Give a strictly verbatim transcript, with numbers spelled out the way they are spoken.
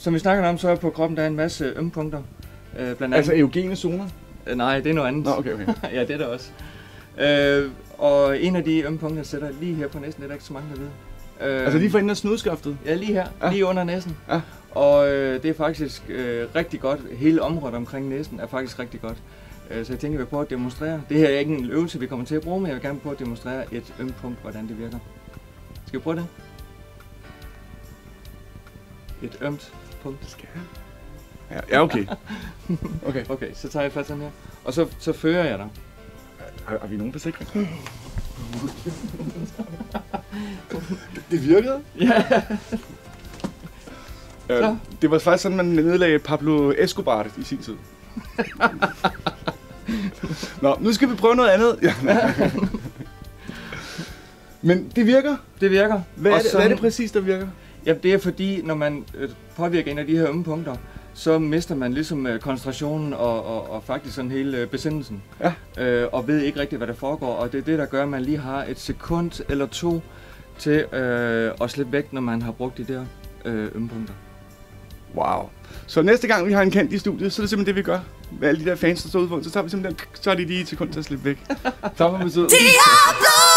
som vi snakker om, så er på kroppen der er en masse ømpunkter. Øh, blandt andet. Altså erogene zoner? Øh, nej, det er noget andet. Nå, okay, okay. Ja, det er der også. Øh, og en af de ømpunkter sætter lige her på næsen, det er der ikke så mange, der ved. Øh, altså lige for enden af snudskaftet? Ja, lige her. Ja. Lige under næsen. Ja. Og øh, det er faktisk øh, rigtig godt. Hele området omkring næsen er faktisk rigtig godt. Øh, så jeg tænker, at vi prøver at demonstrere. Det her er ikke en øvelse, vi kommer til at bruge, men jeg vil gerne prøve at demonstrere et ømt punkt, hvordan det virker. Skal vi prøve det? Et ømt punkt. Skal jeg? Ja, ja, okay. okay. Okay, så tager jeg fat sådan her. Og så, så fører jeg dig. Har, har vi nogen forsikring? det, det virkede? Ja. Øh, det var faktisk sådan, man nedlagde Pablo Escobar i sin tid. Nå, nu skal vi prøve noget andet. Ja. Men det virker? Det virker. Hvad er det, hvad er det præcis, der virker? Ja, det er fordi, når man øh, påvirker en af de her ømme punkter, så mister man ligesom øh, koncentrationen og, og, og faktisk sådan hele øh, besindelsen. Ja. Øh, og ved ikke rigtigt, hvad der foregår. Og det er det, der gør, at man lige har et sekund eller to til øh, at slippe væk, når man har brugt de der øh, ømme punkter. Wow. Så næste gang vi har en kendt i studiet, så er det simpelthen det, vi gør. Med alle de der fans, der står ude på, så tager vi simpelthen, så er de lige et sekund til at slippe væk. Tak for besøget.